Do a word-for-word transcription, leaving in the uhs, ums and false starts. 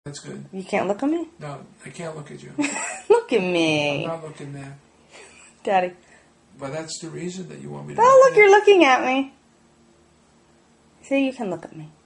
That's good. You can't look at me? No, I can't look at you. Look at me. I'm not looking there. Daddy. But that's the reason that you want me to Oh, look look, at. you're looking at me. See, you can look at me.